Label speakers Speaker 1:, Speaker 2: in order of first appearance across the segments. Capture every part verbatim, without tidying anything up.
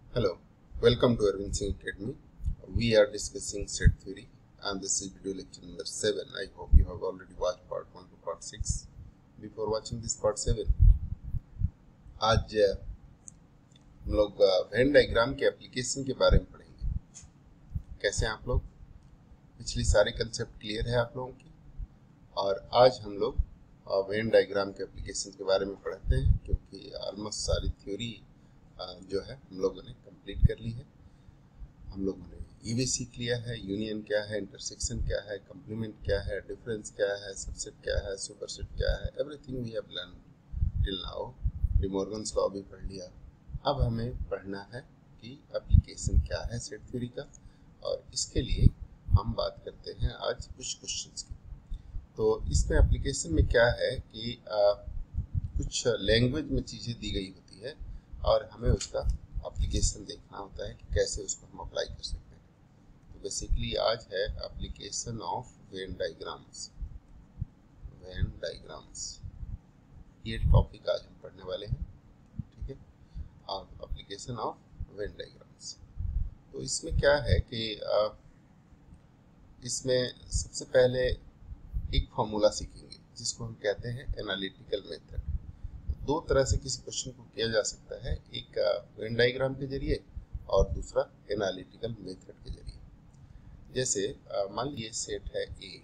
Speaker 1: Hello, welcome to Arvind Singh Academy. We are discussing set theory and this is video lecture number seven. I hope you have already watched part one to part six. Before watching this part seven, आज हम लोग when diagram के application के बारे में पढ़ेंगे। कैसे हैं आप लोग? पिछली सारे कंसेप्ट क्लियर है आप लोगों की और आज हम लोग वेन डायग्राम के एप्लीकेशन के बारे में पढ़ते हैं क्योंकि ऑलमोस्ट सारी थ्योरी जो है हम लोगों ने कंप्लीट कर ली है। हम लोगों ने ये भी सीख लिया है यूनियन क्या है, इंटरसेक्शन क्या है, कॉम्प्लीमेंट क्या है, डिफरेंस क्या है, सबसेट क्या है, सुपरसेट क्या है, everything we have learn till now. De Morgan's law भी पढ़ लिया। अब हमें पढ़ना है कि एप्लीकेशन क्या है सेट थ्योरी का और इसके लिए हम बात करते हैं आज कुछ क्वेश्चंस की। तो इसमें एप्लीकेशन में क्या है कि आ, कुछ लैंग्वेज में चीज़ें दी गई होती है और हमें उसका एप्लीकेशन देखना होता है कि कैसे उसको हम अप्लाई कर सकते हैं। तो बेसिकली आज है application of Venn diagrams. Venn diagrams ये टॉपिक आज हम पढ़ने वाले हैं, ठीक है। अब एप्लीकेशन ऑफ वेन डायग्राम्स, तो इसमें क्या है कि आ, इसमें सबसे पहले एक फॉर्मूला सीखेंगे जिसको हम कहते हैं एनालिटिकल मेथड। दो तरह से किसी क्वेश्चन को किया जा सकता है, एक वेन डायग्राम के जरिए और दूसरा एनालिटिकल मेथड के जरिए। जैसे मान लीजिए सेट है ए,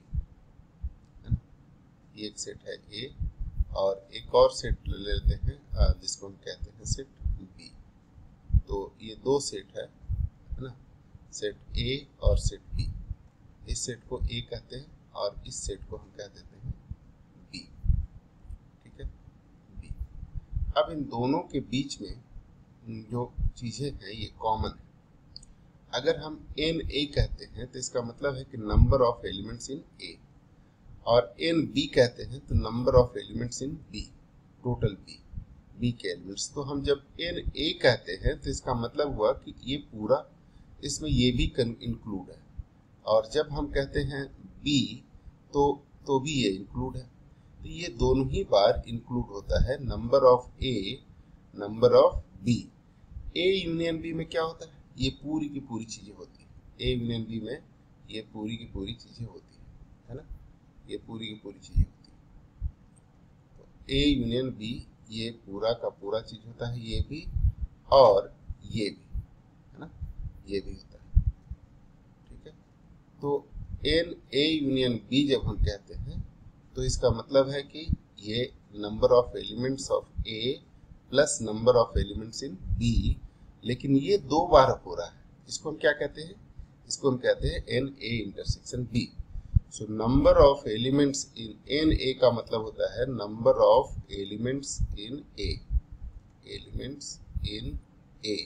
Speaker 1: ये एक सेट है ए और एक और सेट ले लेते हैं जिसको हम कहते हैं सेट बी। तो ये दो सेट है, है ना, सेट ए और सेट बी। इस सेट को ए कहते हैं और इस सेट को हम कह देते हैं बी, ठीक है, बी। अब इन दोनों के बीच में जो चीजें हैं ये कॉमन है। अगर हम एन ए कहते हैं तो इसका मतलब है कि number of elements in A, और एन बी कहते हैं तो number of elements in B, total B, B के एलिमेंट्स। तो हम जब एन ए कहते हैं तो इसका मतलब हुआ कि ये पूरा, इसमें ये भी इंक्लूड है, और जब हम कहते हैं बी तो तो भी ये इंक्लूड है। तो ये दोनों ही बार इंक्लूड होता है number of A, number of B. A union B में क्या होता है, ये पूरी की पूरी चीजें होती है। ए यूनियन बी में ये पूरी की पूरी चीजें होती है, है ना, ये पूरी की पूरी चीजें होती है। तो ए यूनियन बी ये पूरा का पूरा चीज होता है, ये भी और ये भी, है ना, ये भी होता है, ठीक है। तो एन ए यूनियन बी जब हम कहते हैं तो इसका मतलब है कि ये number of elements of A plus number of elements in B, लेकिन ये दो बार हो रहा है। इसको हम क्या कहते हैं, इसको हम कहते हैं n A intersection B. So number of elements in n A का मतलब होता है number of elements in A, elements in A.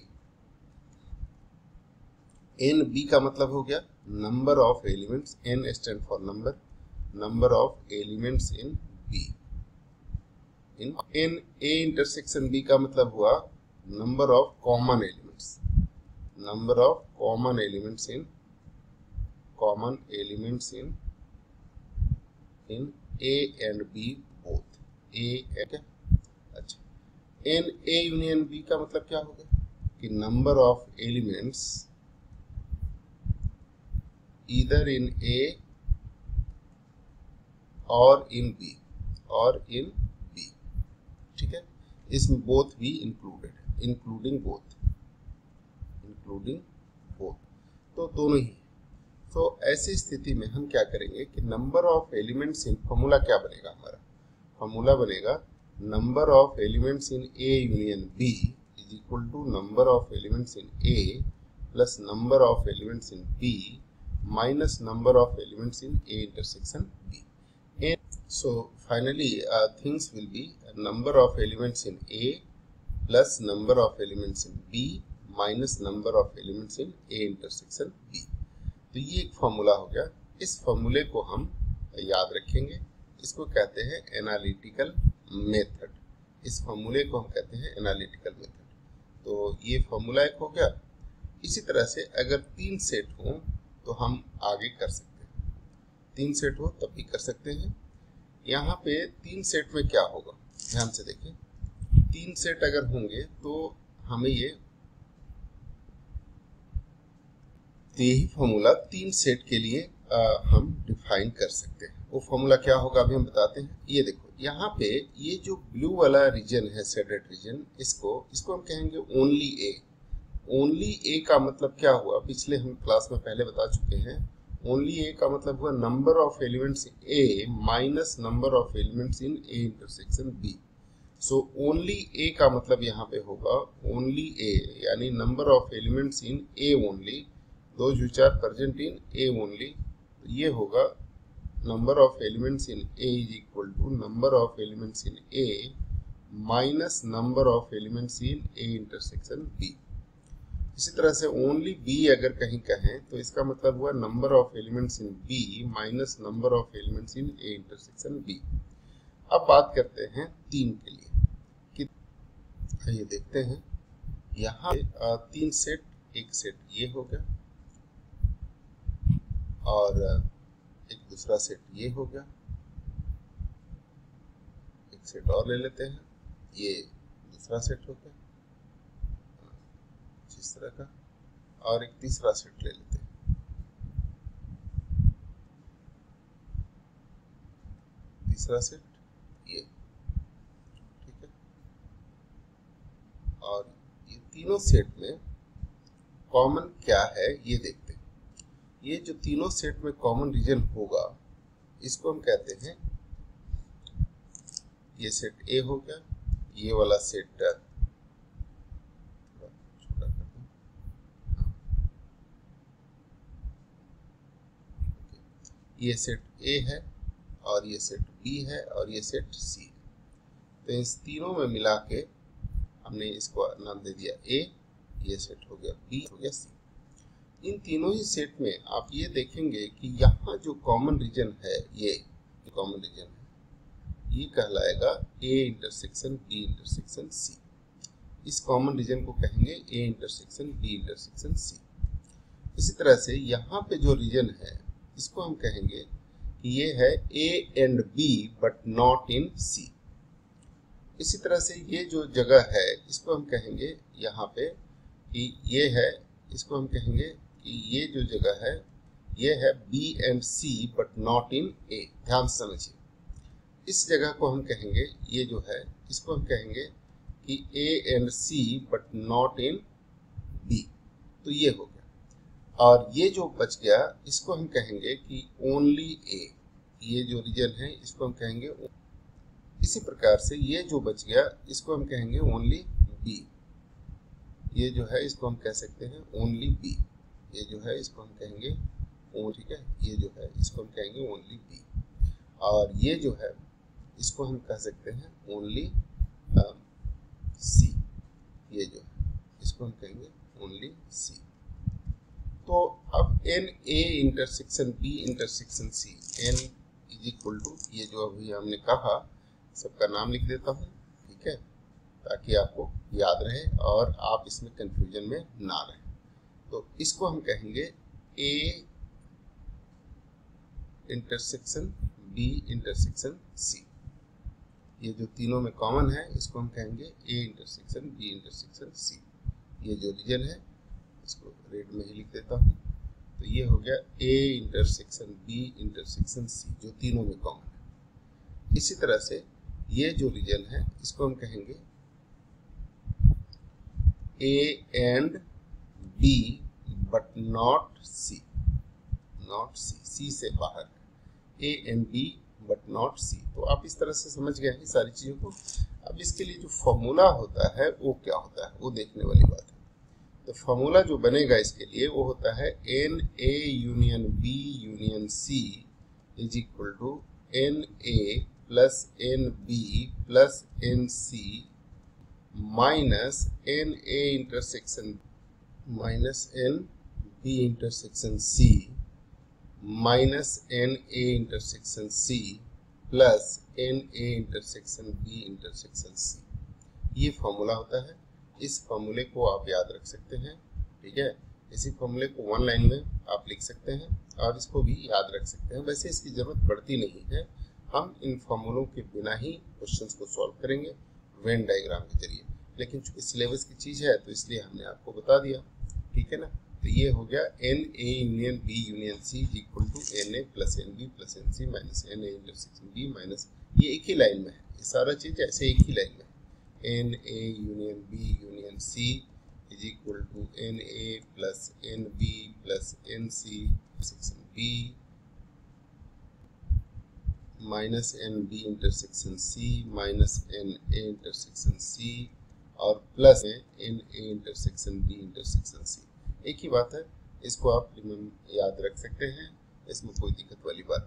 Speaker 1: N B का मतलब हो गया number of elements, n stand for number, number of elements in B. In n A intersection B का मतलब हुआ number of common elements, number of common elements in, common elements in in A and B both, A and, अच्छा। N A union B का मतलब क्या होगा कि number of elements either in A और in B, और in B, ठीक है। इसमें both भी included है, including both, including both, तो दोनों ही। तो ऐसी स्थिति में हम क्या करेंगे कि number of elements in, formula क्या बनेगा हमारा, फॉर्मूला बनेगा number of elements in A union B is equal to number of elements in A plus number of elements in B minus number of elements in A intersection B. And so finally uh, things will be number of elements in A plus number of elements in B minus number of elements in A intersection B. तो ये एक formula हो गया। इस फॉर्मूले को हम याद रखेंगे, इसको कहते हैं एनालिटिकल मेथड। इस फॉर्मूले को हम कहते हैं एनालिटिकल मेथड। तो ये फॉर्मूला एक हो गया। इसी तरह से अगर तीन सेट हों तो हम आगे कर सकते हैं, तीन सेट हो तब भी कर सकते हैं। यहाँ पे तीन सेट में क्या होगा, ध्यान से देखें। तीन सेट अगर होंगे तो हमें ये तो यही फॉर्मूला तीन सेट के लिए आ, हम डिफाइन कर सकते हैं। वो फॉर्मूला क्या होगा अभी हम बताते हैं। ये देखो यहाँ पे ये जो ब्लू वाला रीजन है शेडेड रीजन, इसको इसको हम कहेंगे ओनली ए। ओनली ए का मतलब क्या हुआ, पिछले हम क्लास में पहले बता चुके हैं। ओनली ए का मतलब हुआ number of elements A minus number of elements in A intersection B. So only A का मतलब यहाँ पे होगा ओनली ए, यानी number of elements in A only, those which are present in A only. ये होगा number of elements in A is equal to number of elements in A minus number of elements in A intersection B। इसी तरह से only B अगर कहीं कहें तो इसका मतलब हुआ number of elements in B minus number of elements in A intersection B। अब बात करते हैं तीन के लिए कि ये देखते हैं यहाँ तीन सेट, एक सेट ये हो गया और एक दूसरा सेट ये हो गया, एक सेट और ले लेते हैं, ये दूसरा सेट हो गया इस तरह का, और एक तीसरा सेट ले लेते हैं, तीसरा सेट ये, ठीक है। और ये तीनों सेट में कॉमन क्या है ये देखते हैं। ये जो तीनों सेट में कॉमन रीजन होगा इसको हम कहते हैं, ये सेट ए हो गया, ये वाला सेट छोटा कर दूं, ये सेट ए है और ये सेट बी है और ये सेट सी है। तो इस तीनों में मिला के हमने इसको नाम दे दिया ए, ये सेट हो गया बी, हो गया सी। इन तीनों ही सेट में आप ये देखेंगे कि यहाँ जो कॉमन रीजन है, ये कॉमन रीजन है, ये कहलाएगा A intersection B intersection C. इस कॉमन रीजन को कहेंगे A intersection B intersection C. इसी तरह से यहाँ पे जो रीजन है इसको हम कहेंगे कि ये है A and B but not in C. इसी तरह से ये जो जगह है इसको हम कहेंगे यहाँ पे कि ये है, इसको हम कहेंगे कि ये जो जगह है ये है B and C but not in A. ध्यान से समझिए, इस जगह को हम कहेंगे, ये जो है इसको हम कहेंगे कि A and C but not in B. तो ये हो गया। और ये जो बच गया इसको हम कहेंगे कि ओनली ए। ये जो रीजन है इसको हम कहेंगे। इसी प्रकार से ये जो बच गया इसको हम कहेंगे ओनली बी। ये जो है इसको हम कह सकते हैं ओनली बी। ये जो है इसको हम कहेंगे ओ, ठीक है, ये जो है इसको हम कहेंगे ओनली बी। और ये जो है इसको हम कह सकते हैं ओनली सी। ये जो है इसको हम कहेंगे ओनली सी। तो अब N A intersection B intersection C, N is equal to, ये जो अभी हमने कहा सबका नाम लिख देता हूँ, ठीक है, ताकि आपको याद रहे और आप इसमें कंफ्यूजन में ना रहे। तो इसको हम कहेंगे A intersection B intersection C. ये जो तीनों में कॉमन है इसको हम कहेंगे A intersection B intersection C. ये जो रीजन है इसको रेड में ही लिख देता हूँ। तो ये हो गया A intersection B intersection C, जो तीनों में कॉमन है। इसी तरह से ये जो रीजन है इसको हम कहेंगे A and B but not C, not C, C से बाहर है, A and B but not C. तो आप इस तरह से समझ गए हैं सारी चीजों को। अब इसके लिए जो फॉर्मूला होता है वो क्या होता है वो देखने वाली बात है। तो फॉर्मूला जो बनेगा इसके लिए वो होता है N A union B union C is equal to N A plus N B plus N C minus N A intersection minus N B intersection C minus N A intersection C plus N A intersection B intersection C. ये formula होता है। इस फॉर्मूले को आप याद रख सकते हैं, ठीक है। इसी फॉर्मूले को वन लाइन में आप लिख सकते हैं और इसको भी याद रख सकते हैं। वैसे इसकी जरूरत पड़ती नहीं है, हम इन फॉर्मूलों के बिना ही क्वेश्चंस को सॉल्व करेंगे वेन डायग्राम के जरिए। लेकिन चूंकि सिलेबस की चीज़ है तो इसलिए हमने आपको बता दिया, ठीक है ना। तो ये हो गया N A union B union C is equal to N A plus N B plus N C minus N A intersection B minus, ये एक ही लाइन में है, ये सारा चीज ऐसे एक ही लाइन में है। N A union B union C is equal to N A plus N B plus N C section B minus N B intersection C minus N A intersection C और प्लस में N A intersection B intersection C. एक ही बात है, इसको आप याद रख सकते हैं, इसमें कोई दिक्कत वाली बात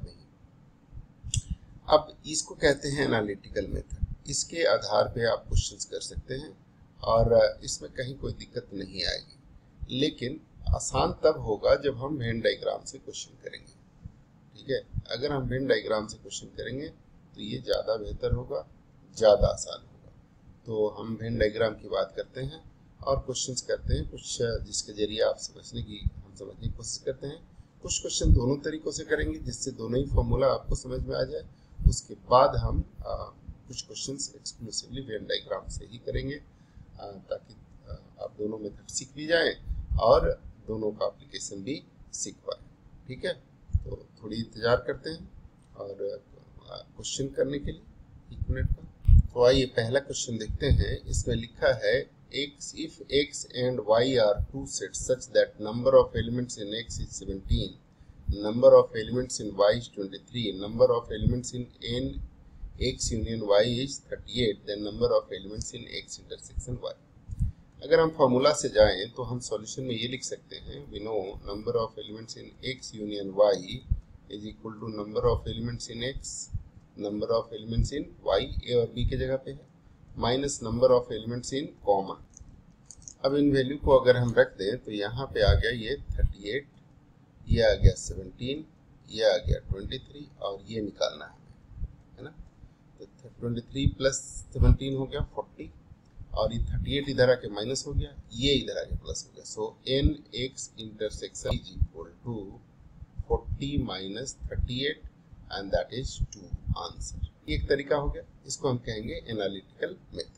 Speaker 1: नहीं। अब इसको कहते हैं एनालिटिकल मेथड। इसके आधार पे आप क्वेश्चंस कर सकते हैं और इसमें कहीं कोई दिक्कत नहीं आएगी, लेकिन आसान तब होगा जब हम वेन डायग्राम से क्वेश्चन करेंगे। ठीक है, अगर हम वेन डायग्राम से क्वेश्चन करेंगे तो ये ज़्यादा बेहतर होगा, ज़्यादा आसान होगा। तो हम वेन डायग्राम की बात करते हैं और क्वेश्चंस करते हैं कुछ, जिसके जरिए आप समझने की हम समझने की कोशिश करते हैं। कुछ क्वेश्चन दोनों तरीकों से करेंगे जिससे दोनों ही फॉर्मूला आपको समझ में आ जाए। उसके बाद हम आ, कुछ क्वेश्चंस एक्सक्लूसिवली वेन डायग्राम से ही करेंगे, आ, ताकि आ, आप दोनों मेथड सीख भी जाएं और दोनों का एप्लीकेशन भी सीख पाए। ठीक है, तो थोड़ी इंतजार करते हैं और क्वेश्चन करने के लिए एक मिनट का। तो आइए पहला क्वेश्चन देखते हैं। इसमें लिखा है x if x and y are two sets such that number of elements in x is seventeen, number of elements in y is twenty-three, number of elements in n x union y is thirty-eight, then number of elements in x intersection y। अगर हम formula से जाएं तो हम solution में ये लिख सकते हैं, we know number of elements in x union y is equal to number of elements in x, number of elements in y, a और b के जगह पे है, minus number of elements in common. अब इन वैल्यू को अगर हम रख दें तो यहाँ पे आ गया ये अड़तीस, ये आ गया सत्रह, ये आ गया तेईस और ये निकालना है हमें, है ना। तो तेईस प्लस सत्रह हो गया चालीस और ये अड़तीस इधर आके माइनस हो गया, ये इधर आके प्लस हो गया। So N X intersection is equal to चालीस माइनस अड़तीस and that is two answer. एक तरीका हो गया, इसको हम कहेंगे एनालिटिकल मेथड।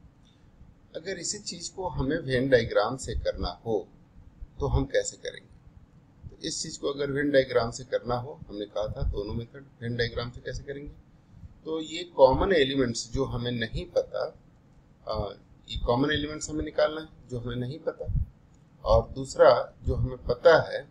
Speaker 1: अगर इसी चीज को हमें वेन डायग्राम से करना हो तो हम कैसे करेंगे? तो इस चीज को अगर वेन डायग्राम से करना हो, हमने कहा था दोनों मेथड वेन डायग्राम से कैसे करेंगे। तो ये कॉमन एलिमेंट्स जो हमें नहीं पता, आ, ये कॉमन एलिमेंट्स हमें निकालना है जो हमें नहीं पता, और दूसरा जो हमें पता है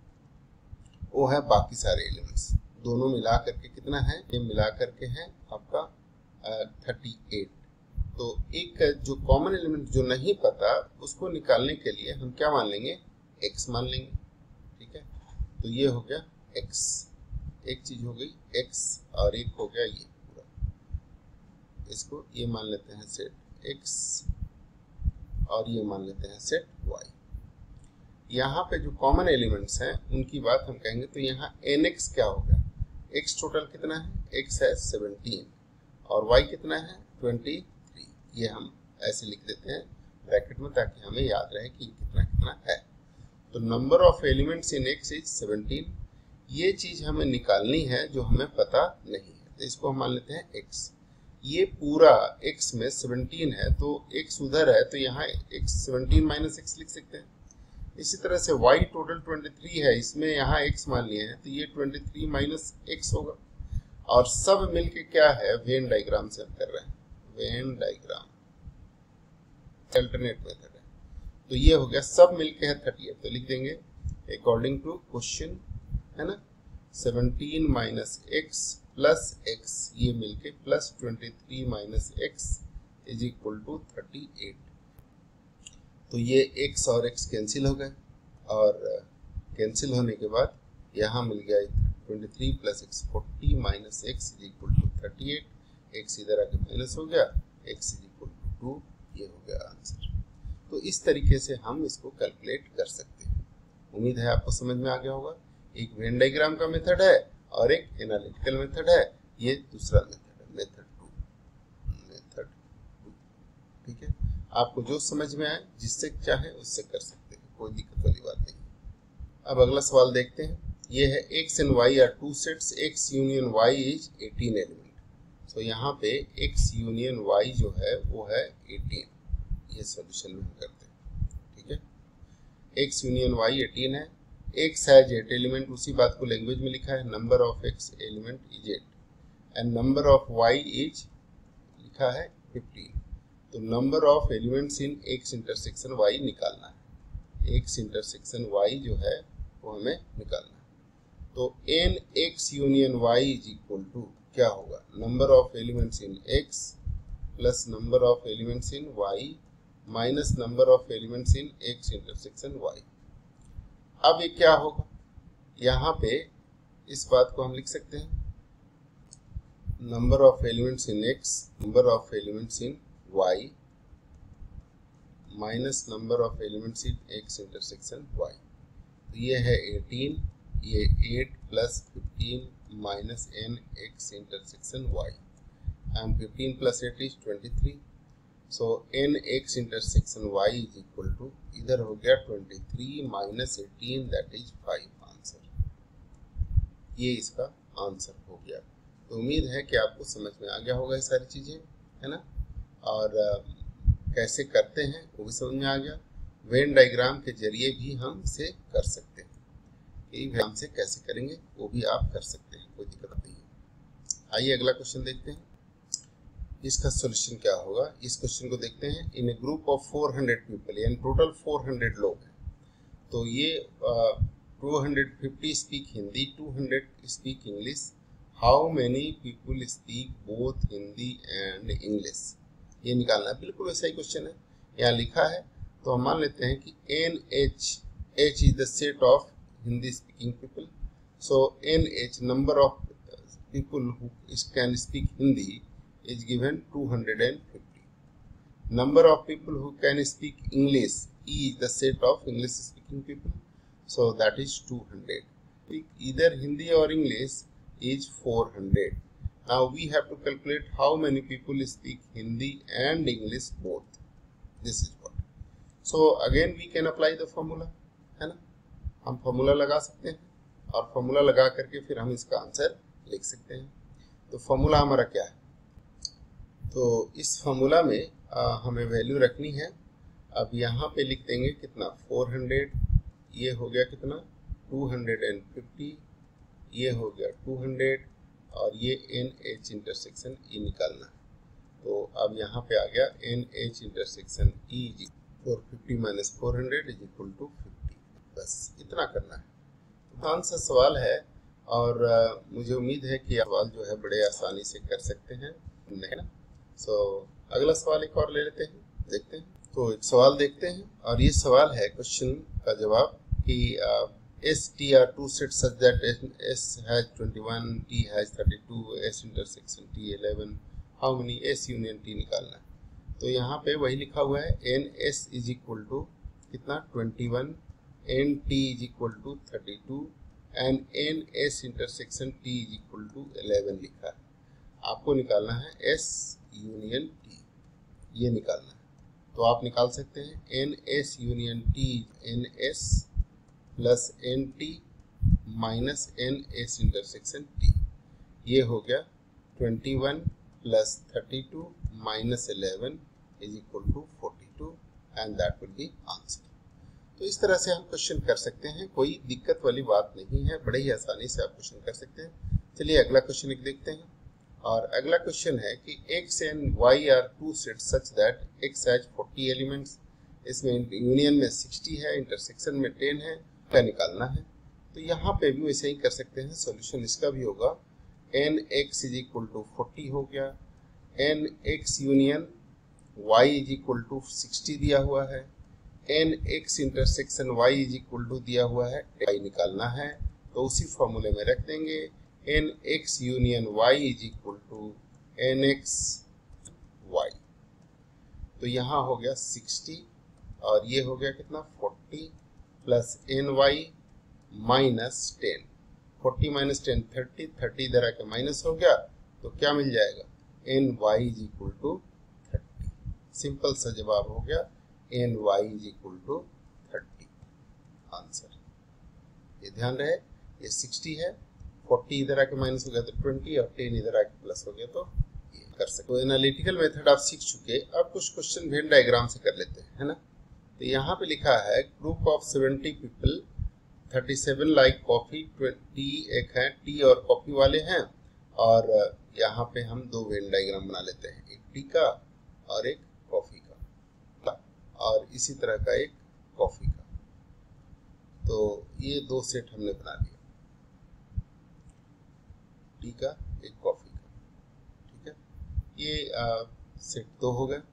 Speaker 1: वो है बाकी सारे एलिमेंट्स। दोनों मिला करके कितना है, ये मिला करके है आपका अड़तीस। तो एक जो कॉमन एलिमेंट जो नहीं पता उसको निकालने के लिए हम क्या मान लेंगे, x मान लेंगे। ठीक है, तो ये हो गया x, एक चीज हो गई x और एक हो गया ये पूरा, इसको ये मान लेते हैं सेट x और ये मान लेते हैं सेट y। यहाँ पे जो कॉमन एलिमेंट्स हैं उनकी बात हम कहेंगे, तो यहाँ nx क्या होगा, x टोटल कितना है, x है सत्रह और y कितना है तेईस। ये हम ऐसे लिख देते हैं ब्रैकेट में ताकि हमें याद रहे कि कितना कितना है। तो number of elements in x is सत्रह, ये चीज हमें निकालनी है जो हमें पता नहीं है, तो इसको हम मान लेते हैं x। ये पूरा x में सत्रह है तो x उधर है, तो यहाँ x सत्रह माइनस x लिख सकते हैं। इसी तरह से y टोटल तेईस है, इसमें यहाँ x मान लिए हैं तो ये तेईस माइनस x होगा। और सब मिलके क्या है, वेन डायग्राम से हम कर रहे हैं, वेन डायग्राम अल्टरनेट मेथड है। तो ये हो गया सब मिलके है अड़तीस, तो लिख देंगे अकॉर्डिंग टू क्वेश्चन, है ना, सत्रह माइनस x प्लस x, ये मिलके प्लस तेईस minus x is equal to अड़तीस। तो ये x और x कैंसिल हो गए और कैंसिल होने के बाद यहाँ मिल गया तेईस प्लस x, चालीस minus x is equal to अड़तीस, x इधर आके माइनस हो गया, x is equal to two, ये हो गया आंसर। तो इस तरीके से हम इसको कैलकुलेट कर सकते हैं। उम्मीद है आपको समझ में आ गया होगा। एक वेन डायग्राम का मेथड है और एक एनालिटिकल मेथड है, ये दूसरा मेथड है, मेथड टू, मेथड टू। ठीक है, आपको जो समझ में आए, जिससे चाहे उससे कर सकते हैं, कोई दिक्कत वाली बात नहीं। अब अगला सवाल देखते हैं। ये है x and y are two sets, x union y is अठारह एलिमेंट। तो यहाँ पे x यूनियन y जो है वो है अठारह, ये सॉल्यूशन में हम करते हैं। ठीक है, एक्स यूनियन वाई एटीन है, एक्स हैज एट एलिमेंट, उसी बात को लैंग्वेज में लिखा है, number of X element is eight and number of Y is लिखा है फिफ्टीन। तो number of elements in X intersection Y निकालना है, एक्स इंटरसेक्शन वाई जो है वो हमें निकालना है। तो N X union Y is equal to क्या होगा, number of elements in X plus number of elements in Y minus number of elements in X intersection Y. अब ये क्या होगा, यहाँ पे इस बात को हम लिख सकते हैं number of elements in X, number of elements in Y minus number of elements in X intersection Y. तो ये है एटीन, ये eight plus fifteen minus N X intersection Y and fifteen plus eight is twenty three. So N X intersection Y is equal to, इधर हो गया twenty three minus eighteen that is five answer. ये इसका answer हो गया। तो उम्मीद है कि आपको समझ में आ गया होगा ये सारी चीज़ें, है ना। और कैसे करते हैं वो भी समझ में आ गया। वेन डायग्राम के जरिए भी हम इसे कर सकते हैं, डायग्राम से कैसे करेंगे वो भी आप कर सकते हैं, कोई दिक्कत नहीं है। आइए अगला क्वेश्चन देखते हैं, इसका सॉल्यूशन क्या होगा। इस क्वेश्चन को देखते हैं। In a group of four hundred people, यानी टोटल फोर हंड्रेड लोग हैं, तो ये two hundred fifty speak Hindi, two hundred speak English, how many people speak both Hindi and English, ये निकालना है। बिल्कुल वैसा ही क्वेश्चन है, यहाँ लिखा है। तो हम मान लेते हैं कि N H, H is the set of Hindi speaking people, so N H number of people who can speak Hindi is given two hundred fifty. Number of people who can speak English, E is the set of English speaking people, so that is two hundred. Either Hindi or English is four hundred. Now we have to calculate how many people speak Hindi and English both. This is what. So again we can apply the formula, है ना। हम formula लगा सकते हैं और formula लगा करके फिर हम इसका आंसर लिख सकते हैं। तो formula हमारा क्या है, तो इस फॉर्मूला में आ, हमें वैल्यू रखनी है। अब यहाँ पे लिख देंगे कितना, फोर हंड्रेड, ये हो गया कितना टू हंड्रेड फिफ्टी, ये हो गया टू हंड्रेड और ये एन एच इंटरसेक्शन ई निकालना है। तो अब यहाँ पे आ गया N H intersection E is four fifty minus four hundred is equal to fifty. बस इतना करना है। तो आसान सा सवाल है और आ, मुझे उम्मीद है कि सवाल जो है बड़े आसानी से कर सकते हैं, है ना। सो so, अगला सवाल एक और ले लेते हैं, देखते हैं। तो एक सवाल देखते हैं और ये सवाल है क्वेश्चन का जवाब कि S T are two set such that S has twenty one, T has thirty two, S intersection T eleven, how many S union T निकालना है। तो यहाँ पे वही लिखा हुआ है N S is equal to कितना twenty one, N T is equal to thirty two and N S intersection T is equal to eleven लिखा है। आपको निकालना है एस यूनियन टी, ये निकालना है। तो आप निकाल सकते हैं N S union T, N S plus N T minus N S intersection T, ये हो गया twenty one plus thirty two minus eleven is equal to forty two and that will be answer. तो इस तरह से हम question कर सकते हैं, कोई दिक्कत वाली बात नहीं है, बड़े ही आसानी से आप क्वेश्चन कर सकते हैं। चलिए अगला क्वेश्चन एक देखते हैं। और अगला क्वेश्चन है कि x and y are two set such that x has forty elements, इसमें यूनियन में सिक्सटी है, इंटरसेक्शन में टेन है, क्या निकालना है। तो यहाँ पे भी वैसे ही कर सकते हैं। सॉल्यूशन इसका भी होगा N X is equal to forty हो गया, N X union y is equal to sixty दिया हुआ है, N X intersection y is equal to दिया हुआ है, y निकालना है। तो उसी फॉर्मूले में रख देंगे N X union Y is equal to N X Y. तो यहाँ हो गया सिक्सटी और ये हो गया कितना forty plus N Y minus ten, forty minus ten thirty, thirty इधर आके माइनस हो गया तो क्या मिल जाएगा N Y is equal to thirty. Simple सा जवाब हो गया N Y is equal to thirty answer. ये ध्यान रहे ये सिक्सटी है, फोर्टी इधर आके माइनस हो गया तो ट्वेंटी और टेन इधर आके प्लस हो गया तो ये कर सकते। तो एनालिटिकल मेथड आप सीख चुके, अब कुछ क्वेश्चन वेन डायग्राम से कर लेते हैं, है ना। तो यहाँ पे लिखा है group of seventy people, thirty seven like coffee, tea एक है, टी और कॉफी वाले हैं, और यहाँ पे हम दो वेन डायग्राम बना लेते हैं, एक टी का और एक कॉफी का, और इसी तरह का एक कॉफी का। तो ये दो सेट हमने बना लिया, टी का एक कॉफी का, ठीक है। ये आ, सेट दो हो गए।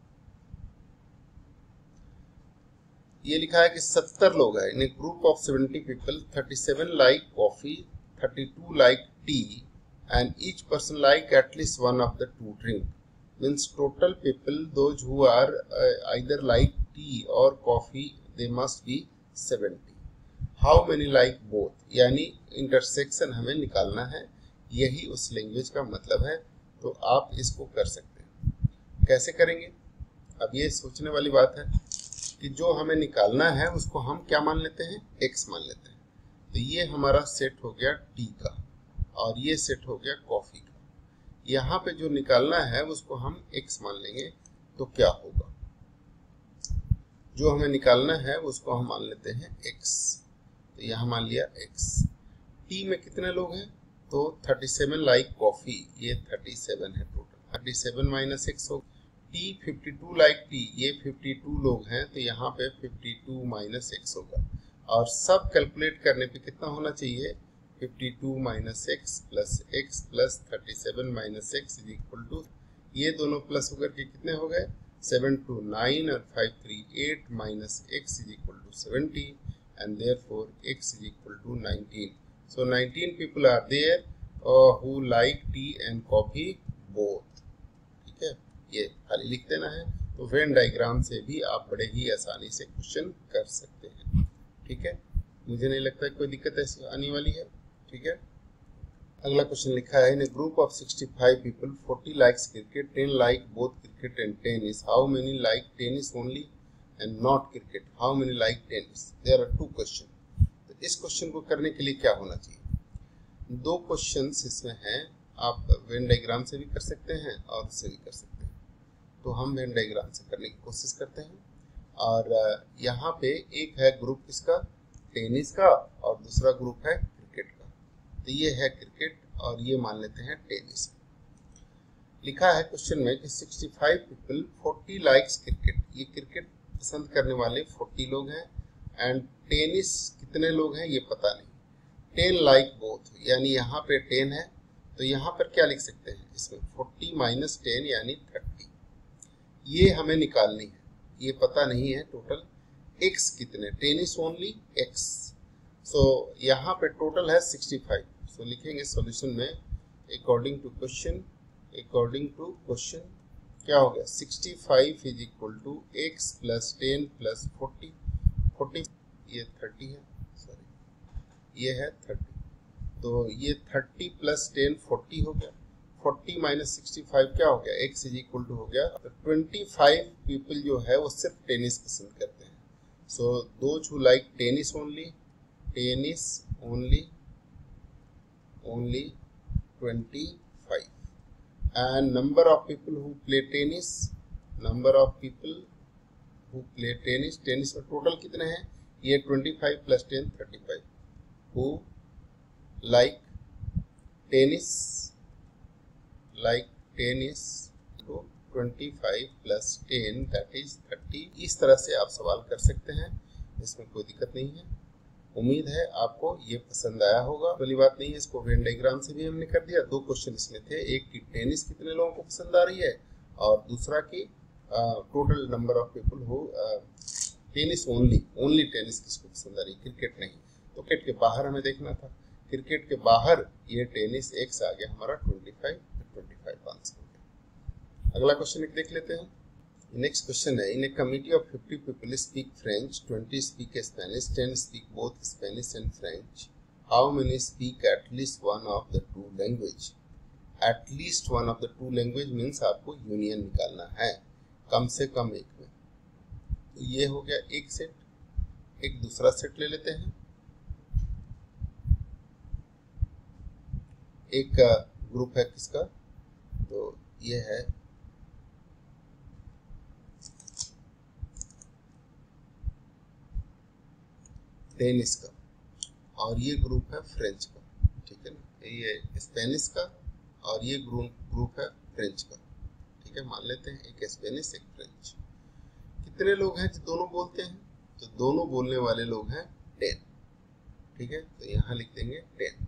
Speaker 1: ये लिखा है कि सत्तर लोग हैं in a group of seventy people, thirty seven like coffee, thirty two like tea and each person like at least one of the two drink, means total people those who are either like tea और coffee they must be seventy. How many like both, यानी intersection हमें निकालना है, यही उस language का मतलब है। तो आप इसको कर सकते हैं। कैसे करेंगे? अब ये सोचने वाली बात है कि जो हमें निकालना है उसको हम क्या मान लेते हैं, x मान लेते हैं। तो ये हमारा सेट हो गया टी का और ये सेट हो गया कॉफी का। यहाँ पे जो निकालना है उसको हम x मान लेंगे। तो क्या होगा, जो हमें निकालना है उसको हम मान लेते हैं x। तो यहाँ मान लिया x। टी में कितने लोग हैं? तो थर्टी सेवन लाइक कॉफी, ये थर्टी सेवन है total, thirty seven minus X हो। Tea fifty two like tea, ये फिफ्टी टू लोग हैं, तो यहाँ पे फिफ्टी टू माइनस एक्स होगा। और सब कैलकुलेट करने पे कितना होना चाहिए, fifty two minus X plus X plus thirty seven minus X is equal to, ये दोनों प्लस होकर के कितने हो गए, सेवन टू नाइन और five three eight minus X is equal to seventy and therefore X is equal to nineteen. So nineteen people are there who like tea and coffee both, ठीक है। ये खाली लिख देना है। तो वेन डायग्राम से भी आप बड़े ही आसानी से क्वेश्चन कर सकते हैं, ठीक है। मुझे नहीं लगता कोई दिक्कत ऐसी आने वाली है, ठीक है। अगला क्वेश्चन लिखा है in a group of sixty five people, forty likes cricket, ten like both cricket and tennis, how many like tennis only and not cricket, how many like tennis. There are two question. तो इस question को करने के लिए क्या होना चाहिए, दो क्वेश्चंस इसमें हैं। आप वेन डायग्राम से भी कर सकते हैं और उससे भी कर सकते हैं। तो हम वेन डायग्राम से करने की कोशिश करते हैं। और यहाँ पे एक है ग्रुप किसका, टेनिस का, और दूसरा ग्रुप है क्रिकेट का। तो ये है क्रिकेट और ये मान लेते हैं टेनिस। लिखा है क्वेश्चन में कि sixty five people, forty likes cricket, ये क्रिकेट पसंद करने वाले फोर्टी लोग हैं, एंड टेनिस कितने लोग हैं ये पता नहीं। टेन लाइक बोथ, यानी यहाँ पे टेन है, तो यहाँ पर क्या लिख सकते हैं, इसमें फोर्टी माइनस टेन यानी थर्टी, ये हमें निकालनी है। ये पता नहीं है टोटल x कितने, टेनिस ओनली x। सो यहाँ पे टोटल है सिक्सटी फाइव। सो लिखेंगे सॉल्यूशन में according to question, according to question क्या हो गया, sixty five is equal to x plus ten plus forty, forty ये थर्टी है, सॉरी ये है थर्टी। तो ये थर्टी प्लस टेन फोर्टी हो गया, फोर्टी माइनस सिक्सटी फाइव क्या हो गया, x इज इक्वल टू हो गया। तो ट्वेंटी फाइव पीपल जो है वो सिर्फ टेनिस पसंद करते हैं। So those who like tennis only, tennis only, only twenty five, and number of people who play tennis, number of people who play tennis, tennis में टोटल कितने हैं, ये twenty five plus ten thirty five, who like tennis, like tennis to twenty five plus ten that is thirty. इस तरह से आप सवाल कर सकते हैं, इसमें कोई दिक्कत नहीं है। उम्मीद है आपको ये पसंद आया होगा। पहली बात नहीं है, इसको वेन डायग्राम से भी हमने कर दिया। दो क्वेश्चन इसमें थे, एक की टेनिस कितने लोगों को पसंद आ रही है और दूसरा की total number of people who tennis only, only tennis किसको पसंद आ रही है, क्रिकेट नहीं। तो क्रिकेट के बाहर हमें देखना था, क्रिकेट के बाहर ये टेनिस एक्स आ गया हमारा twenty five, twenty five answer हो गया। अगला क्वेश्चन एक देख लेते हैं। नेक्स्ट क्वेश्चन है in a committee of fifty people speak French, twenty speak Spanish, ten speak both Spanish and French, how many speak at least one of the two language. At least one of the two language means आपको union निकालना है, कम से कम एक में। तो ये हो गया एक सेट। एक दूसरा सेट ले लेते हैं। एक ग्रुप है किसका, तो ये है टेनिस का, और ये ग्रुप है फ्रेंच का, ठीक है ना, ये स्पेनिश का और ये ग्रुप ग्रुप है फ्रेंच का, ठीक है। मान लेते हैं एक स्पेनिश एक फ्रेंच। कितने लोग हैं जो दोनों बोलते हैं? तो दोनों बोलने वाले लोग हैं टेन, ठीक है। तो यहाँ लिख देंगे टेन।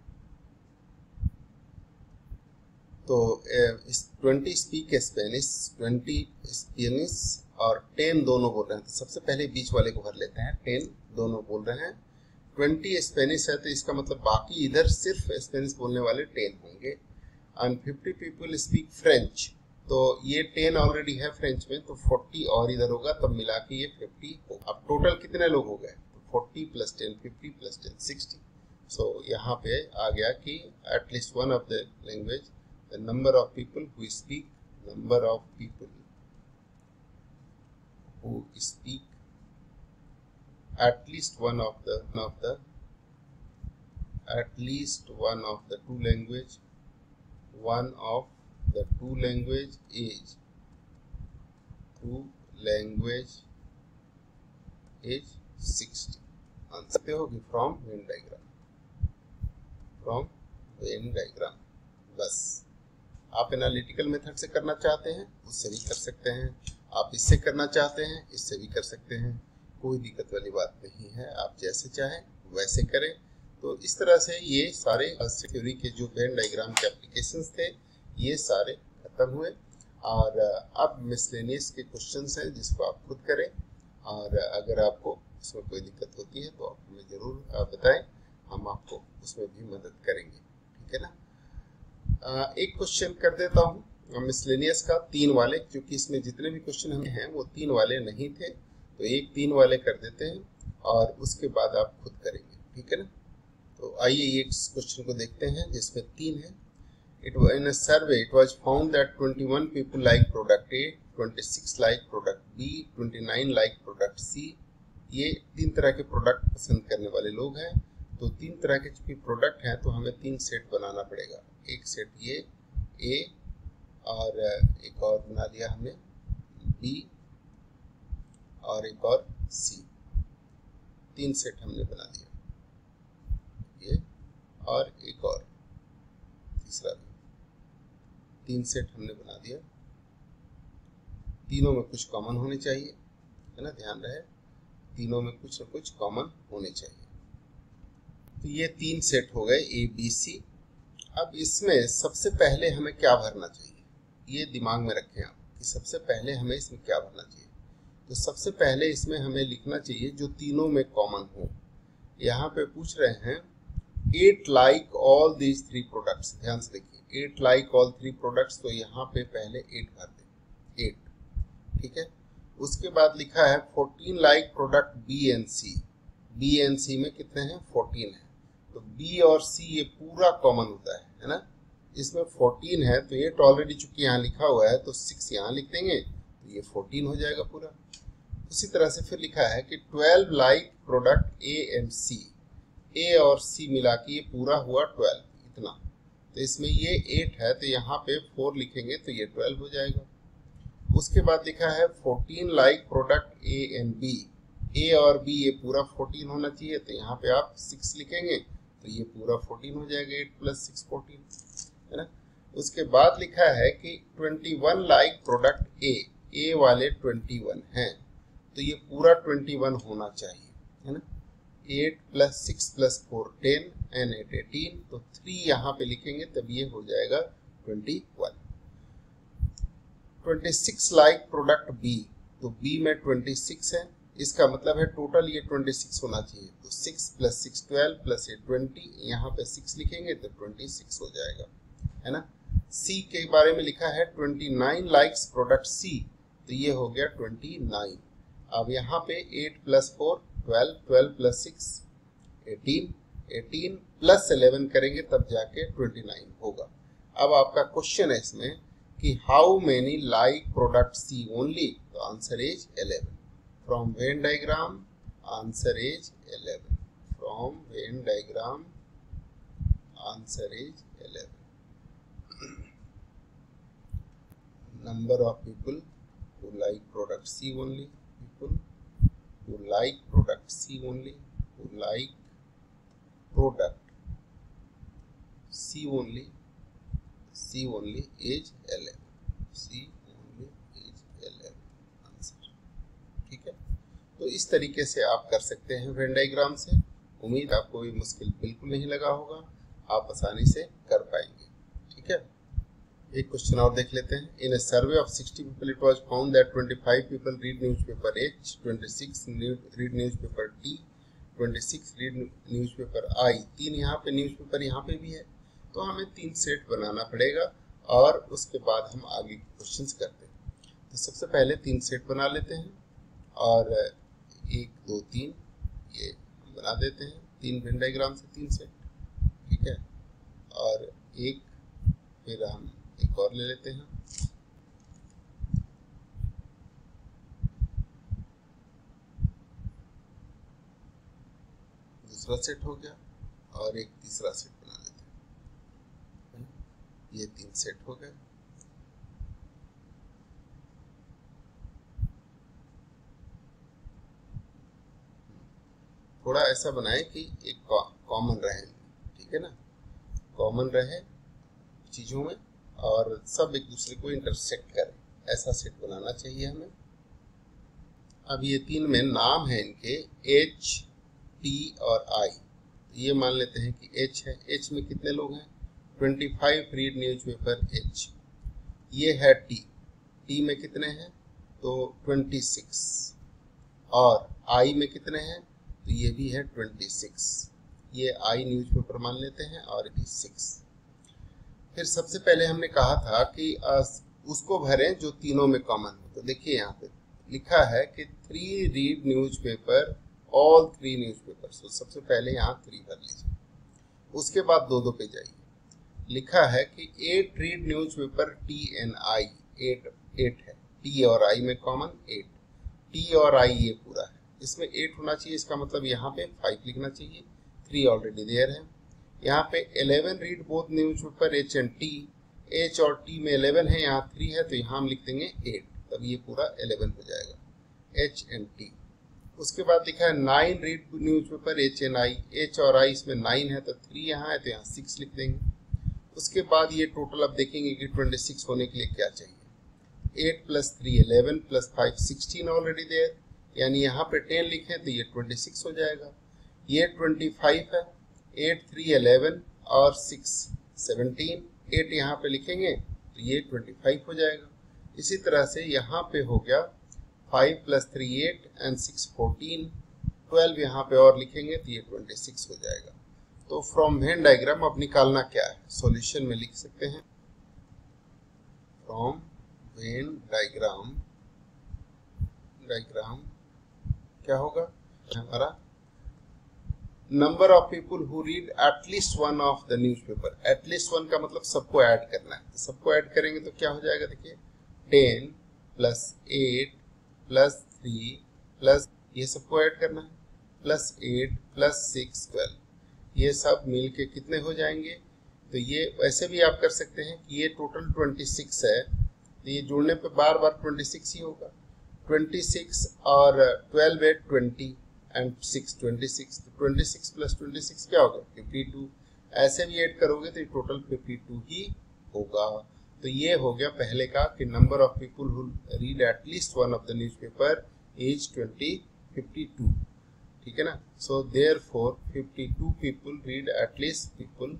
Speaker 1: तो twenty speak Spanish, twenty Spanish और टेन दोनों बोल रहे हैं। तो सबसे पहले बीच वाले को भर लेते हैं, टेन दोनों बोल रहे हैं। ट्वेंटी स्पेनिश है तो इसका मतलब बाकी इधर सिर्फ स्पेनिश बोलने वाले टेन होंगे। And fifty people speak French, तो ये टेन ऑलरेडी है फ्रेंच में, तो फोर्टी और इधर होगा, तब मिला के ये फिफ्टी हो। अब टोटल कितने लोग हो गए? तो forty plus ten, fifty plus ten, sixty. So यहाँ पे आ गया कि at least one of the language, the number of people who speak, number of people who speak at least one of the one of the at least one of the two language one of the two language is two language is sixty। Answer होगी from Venn diagram, from Venn diagram. बस आप analytical method से करना चाहते हैं उससे भी कर सकते हैं, आप इससे करना चाहते हैं इससे भी कर सकते हैं, कोई दिक्कत वाली बात नहीं है। आप जैसे चाहें वैसे करें। तो इस तरह से ये सारे थ्योरी के जो वेन डायग्राम के एप्लीकेशंस थे ये सारे खत्म हुए। और अब मिसलेनियस के क्वेश्चंस हैं जिसको आप खुद करें, और अगर आपको उसमें कोई दिक्कत होती है तो आप हमें ज़रूर बताएं, हम आपको उसमें भी मदद करेंगे, ठीक है ना। एक क्वेश्चन कर देता हूँ मिसलेनियस का, तीन वाले, क्योंकि इसमें जितने भी क्वेश्चन हमें हैं वो तीन वाले नहीं थे, तो एक तीन वाले कर देते हैं और उसके बाद आप खुद करेंगे, ठीक है ना। तो आइए एक क्वेश्चन को देखते हैं जिसमें तीन है। It in a survey it was found that twenty one people like product A, twenty six like product B, twenty nine like product C. ये तीन तरह के प्रोडक्ट पसंद करने वाले लोग हैं। तो तीन तरह के चूंकि प्रोडक्ट हैं तो हमें तीन सेट बनाना पड़ेगा। एक सेट ये ए, और एक और बना लिया हमने बी, और एक और सी। तीन सेट हमने बना दिया, ये और एक और तीसरा भी, तीन सेट हमने बना दिया। तीनों में कुछ कॉमन होने चाहिए, है ना, ध्यान रहे तीनों में कुछ न कुछ कॉमन होने चाहिए। तो ये तीन सेट हो गए ए बी सी। अब इसमें सबसे पहले हमें क्या भरना चाहिए, ये दिमाग में रखें आप कि सबसे पहले हमें इसमें क्या भरना चाहिए। तो सबसे पहले इसमें हमें लिखना चाहिए जो तीनों में कॉमन हो। यहाँ पे पूछ रहे हैं eight like all these three products, ध्यान से देखिए eight like all three products, तो यहाँ पे पहले एट भर दें, एट, ठीक है। उसके बाद लिखा है fourteen like product B and C, B and C में कितने हैं, फोर्टीन है। तो बी और सी ये पूरा कॉमन होता है, है ना। इसमें फोर्टीन है तो एट ऑलरेडी चूंकि यहाँ लिखा हुआ है तो सिक्स यहाँ लिख देंगे, तो ये फोर्टीन हो जाएगा पूरा। उसी तरह से फिर लिखा है कि twelve like product A and C, A और सी मिला के ये पूरा हुआ ट्वेल्व, इतना। तो इसमें ये एट है तो यहाँ पे फोर लिखेंगे तो ये ट्वेल्व हो जाएगा। उसके बाद लिखा है fourteen like product A and B, A और बी ये पूरा फोर्टीन होना चाहिए, तो यहाँ पे आप सिक्स लिखेंगे तो ये पूरा फोर्टीन हो जाएगा, एट प्लस सिक्स फोर्टीन, है ना। उसके बाद लिखा है कि twenty one like product A, A वाले ट्वेंटी वन हैं तो ये पूरा ट्वेंटी वन होना चाहिए, है ना। Eight plus six plus four ten and eight eighteen, तो थ्री यहाँ पे लिखेंगे तब ये हो जाएगा twenty one. Twenty six like product B, तो बी में ट्वेंटी सिक्स है, इसका मतलब है टोटल ये ट्वेंटी सिक्स होना चाहिए। तो six plus six twelve plus eight twenty, यहाँ पे सिक्स लिखेंगे तो ट्वेंटी सिक्स हो जाएगा, है ना। सी के बारे में लिखा है twenty nine likes product C, तो ये हो गया ट्वेंटी नाइन। अब यहाँ पे eight plus four twelve, twelve plus six eighteen, eighteen plus eleven करेंगे तब जाके ट्वेंटी नाइन होगा। अब आपका क्वेश्चन है इसमें कि how many like product C only, तो answer is eleven. From Venn diagram answer is eleven, from Venn diagram answer is eleven. number of people who like product C only, people who like product C only, who like product C only, C only age eleven, C only age eleven answer. ठीक है, तो इस तरीके से आप कर सकते हैं वेन डायग्राम से। उम्मीद आपको भी मुश्किल बिल्कुल नहीं लगा होगा, आप आसानी से कर पाएंगे। ठीक है, एक क्वेश्चन और देख लेते हैं। In a survey of sixty people it was found that twenty five people read newspaper H, twenty six read newspaper T, twenty six read newspaper I. तीन यहाँ पे न्यूज़पेपर यहाँ पे भी है, तो हमें तीन सेट बनाना पड़ेगा और उसके बाद हम आगे क्वेश्चंस करते हैं। तो सबसे पहले तीन सेट बना लेते हैं और एक दो तीन ये बना देते हैं, तीन वेन डायग्राम से तीन सेट। ठीक है, और एक फिर हम एक और ले लेते हैं। दूसरा सेट हो गया और एक तीसरा सेट बना लेते हैं। ये तीन सेट हो गए। थोड़ा ऐसा बनाए कि एक कॉमन रहे, ठीक है ना, कॉमन रहे चीजों में और सब एक दूसरे को इंटरसेक्ट करें, ऐसा सेट बनाना चाहिए हमें। अब ये तीन में नाम है इनके एच, टी और आई। ये मान लेते हैं कि एच है। एच में कितने लोग हैं? Twenty five read newspaper H. ये है टी, टी में कितने हैं? तो ट्वेंटी सिक्स। और आई में कितने हैं? तो ये भी है ट्वेंटी सिक्स। ये आई न्यूज़पेपर मान लेते हैं और इट इज सिक्स। फिर सबसे पहले हमने कहा था कि उसको भरें जो तीनों में कॉमन हो। तो देखिए यहाँ पे लिखा है कि three read newspaper all three newspaper. तो सबसे पहले यहाँ थ्री भर लीजिए, उसके बाद दो दो पे जाइए। लिखा है कि eight read newspaper T and I. Eight eight है, टी और आई में कॉमन एट। टी और आई ये पूरा है, इसमें एट होना चाहिए, इसका मतलब यहाँ पे फाइव लिखना चाहिए। थ्री ऑलरेडी देयर है। यहाँ पे eleven read both newspaper H and T. H और टी में इलेवन है, यहाँ थ्री है, तो यहाँ हम लिख देंगे एट, तब ये पूरा इलेवन हो जाएगा, एच एंड टी। उसके बाद लिखा है nine read newspaper H and I. H और आई इसमें नाइन है, तो थ्री यहाँ है, तो यहाँ सिक्स लिख देंगे। उसके बाद ये टोटल अब देखेंगे कि ट्वेंटी सिक्स होने के लिए क्या चाहिए। Eight plus three eleven plus five sixteen already there, यानी यहाँ पे टेन लिखें तो ये ट्वेंटी सिक्स हो जाएगा। ये ट्वेंटी फाइव है, एट थ्री इलेवन और सिक्स सेवनटीन। एट यहाँ पे लिखेंगे तो ये ट्वेंटी फाइव हो जाएगा। इसी तरह से यहाँ पे हो गया five plus three eight and six fourteen. Twelve यहाँ पे और लिखेंगे तो ये ट्वेंटी सिक्स हो जाएगा। तो फ्रॉम वेन डायग्राम अब निकालना क्या है, सॉल्यूशन में लिख सकते हैं। फ्रॉम वेन डायग्राम, डायग्राम क्या होगा हमारा? Number of people who read at least one of the newspaper. At least one का मतलब सबको ऐड करना है, तो सबको ऐड करेंगे तो क्या हो जाएगा? देखिए ten plus eight plus three plus ये सबको ऐड करना है, plus eight plus six twelve. ये सब मिल के कितने हो जाएंगे? तो ये वैसे भी आप कर सकते हैं कि ये टोटल ट्वेंटी सिक्स है, तो ये जोड़ने पे बार बार ट्वेंटी सिक्स ही होगा। ट्वेंटी सिक्स और ट्वेल्व है twenty and six twenty six, तो twenty six plus twenty six क्या होगा? Fifty two. ऐसे भी ऐड करोगे तो ये टोटल फिफ्टी टू ही होगा। तो ये हो गया पहले का कि number of people who read at least one of the newspaper as twenty fifty two. ठीक है ना। So therefore fifty two people read at least people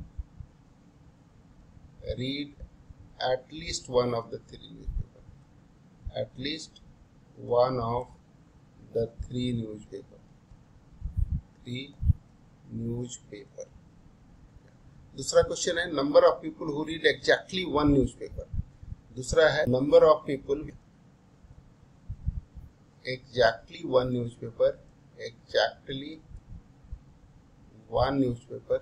Speaker 1: read at least one of the three newspaper, at least one of the three newspaper, three newspaper. दूसरा question है number of people who read exactly one newspaper. दूसरा है number of people exactly one newspaper, exactly one newspaper,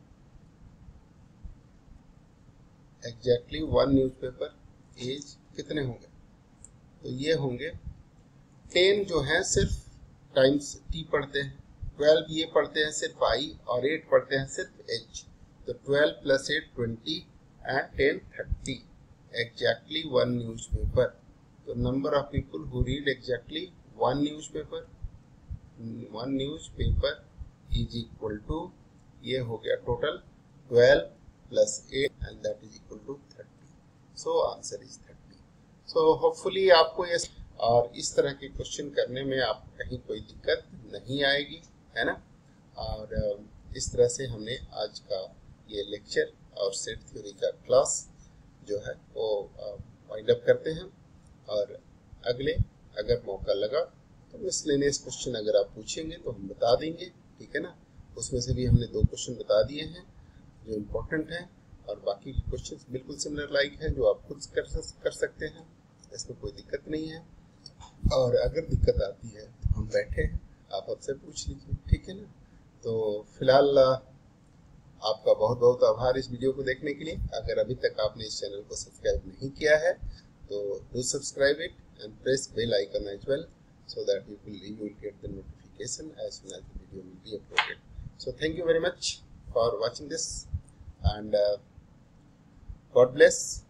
Speaker 1: exactly one newspaper as कितने होंगे? तो ये होंगे ten जो है सिर्फ टाइम्स टी पढ़ते हैं, ट्वेल्व ये पढ़ते हैं सिर्फ आई, और एट पढ़ते हैं सिर्फ एच। तो twelve plus eight twenty and ten thirty, exactly one newspaper. तो number of people who read exactly one newspaper, one newspaper is equal to, ये हो गया total twelve plus eight and that is equal to thirty. So answer is thirty. So hopefully आपको ये और इस तरह के क्वेश्चन करने में आपको कहीं कोई दिक्कत नहीं आएगी, है ना। और इस तरह से हमने आज का ये लेक्चर और सेट थ्योरी का क्लास जो है वो वाइंड अप करते हैं। और अगले अगर मौका लगा तो मिसलेनियस क्वेश्चन अगर आप पूछेंगे तो हम बता देंगे, ठीक है ना। उसमें से भी हमने दो क्वेश्चन बता दिए हैं जो इम्पोर्टेंट हैं, और बाकी क्वेश्चन बिल्कुल सिमिलर लाइक है जो आप खुद कर कर सकते हैं, इसमें कोई दिक्कत नहीं है। और अगर दिक्कत आती है तो हम बैठे हैं, आप हमसे पूछ लीजिए, ठीक है ना। तो फिलहाल आपका बहुत बहुत आभार इस वीडियो को देखने के लिए। अगर अभी तक आपने इस चैनल को सब्सक्राइब नहीं किया है तो do subscribe it and press bell icon as well, so that you will you will get the notification as soon as the video will be uploaded. So thank you very much for watching this, and uh, God bless.